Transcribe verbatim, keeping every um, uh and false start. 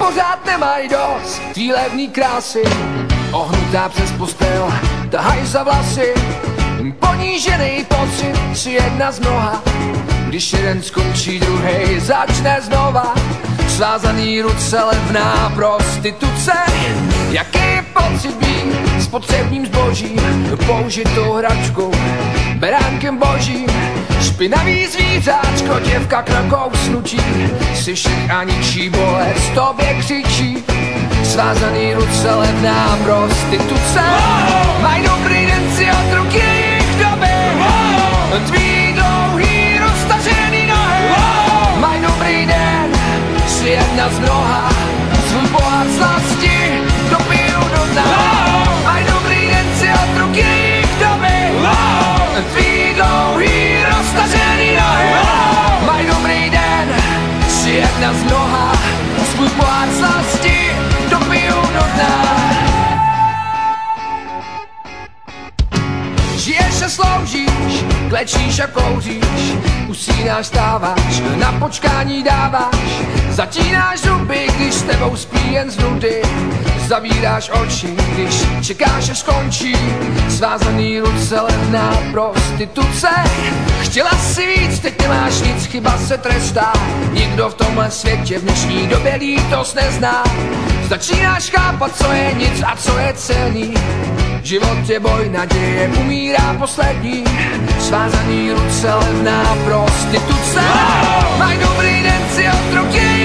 pořád nemají dost tvý levný krásy. Ohnutá přes postel, tahaj za vlasy. Ponížený pocit si jedna z mnoha. Když jeden skončí, druhej začne znova. Svázaný ruce, levná prostituce. Jaký je pocit být spotřebním zbožím, použitou hračkou, beránkem božím. Špinavý zvířáčko, děvka k nakousnutí, si šik a ničí, bolest tobě křičí. Svázaný ruce, levná prostituce. Mají dobrý den si od ruky jejich doby. Tvý dlouhý roztažený nohy. Mají dobrý den si jedna z mnoha. Svůj pohár slasti dopiju do dna. Mají dobrý den si od ruky jejich doby. Tvý dlouhý roztažený nohy. Mají dobrý den si jedna z mnoha. Svůj pohár slasti dopiju do dna. Žiješ a sloužíš, klečíš a kouříš, usínáš, stáváš, na počkání dáváš, zatínáš zuby, když s tebou spí jen z nudy, zavíráš oči, když čekáš, až skončí. Svázaný ruce, levná prostituce. Chtěla si víc, teď nemáš nic, chyba se trestá. Nikdo v tomhle světě v dnešní době lítost nezná. Začínáš chápat, co je nic a co je cenný. Život je boj, naděje umírá poslední. Svázaný ruce, levná prostituce. Maj dobrý den si od ruky